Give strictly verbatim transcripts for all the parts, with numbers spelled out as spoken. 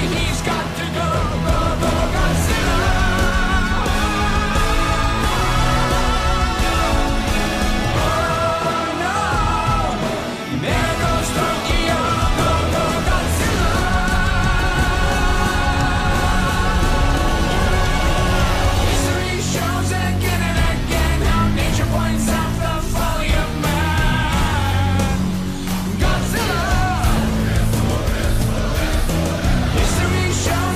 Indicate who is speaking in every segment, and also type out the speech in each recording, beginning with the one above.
Speaker 1: He's got to go, go, go, Godzilla. Oh no, there goes Tokyo, go, go, Godzilla. History shows again and again how nature points out the folly of man. Godzilla. History shows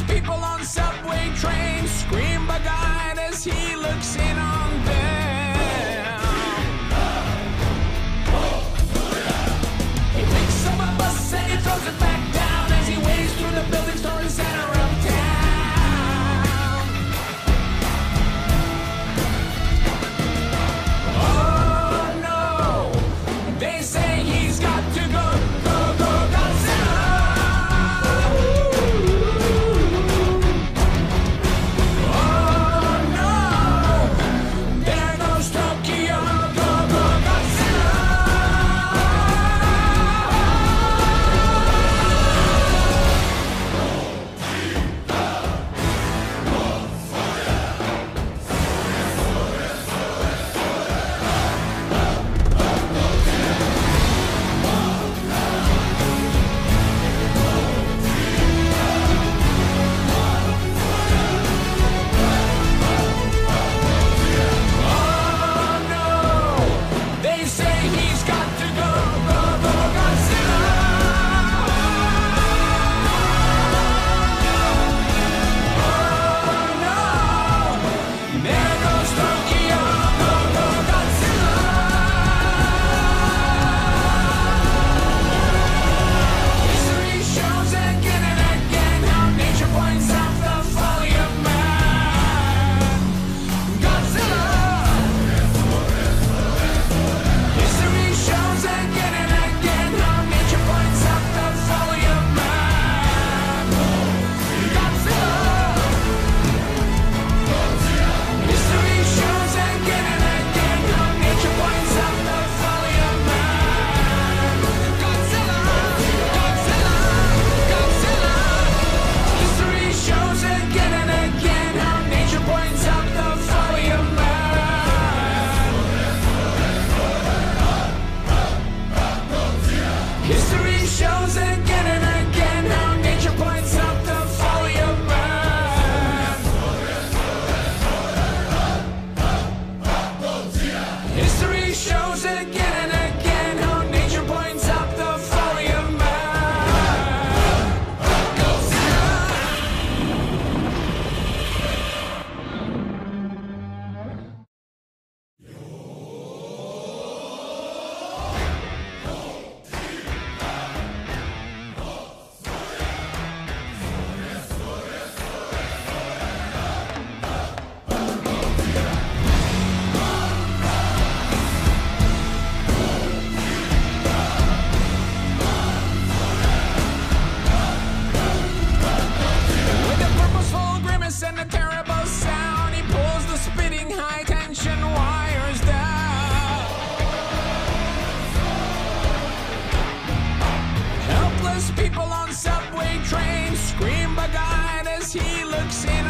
Speaker 1: people on subway trains scream bug-eyed as he looks in on them. He picks up a bus and he throws it back down as he waves through the buildings toward the center of town. Oh no, they say he's got to go, go, go, Godzilla. Oh no, there goes Tokyo, go, go, Godzilla. They say he's got to go, go, go, Godzilla. Oh no, there goes Tokyo, go, go, Godzilla. History shows again and again how nature points out the folly of man. Godzilla. History shows again and again how nature points out the folly of man. Godzilla. History shows again and again how nature points out the folly of man. Godzilla. Godzilla. Godzilla. History shows again and again how nature points out the folly of man. History shows again and again how nature points out the folly of man. History shows again and again how nature points out the folly of man. Godzilla. With a purposeful grimace and a terrible sound, he pulls the spitting high-tension wires down. Helpless people on subway trains scream bug-eyed as he looks in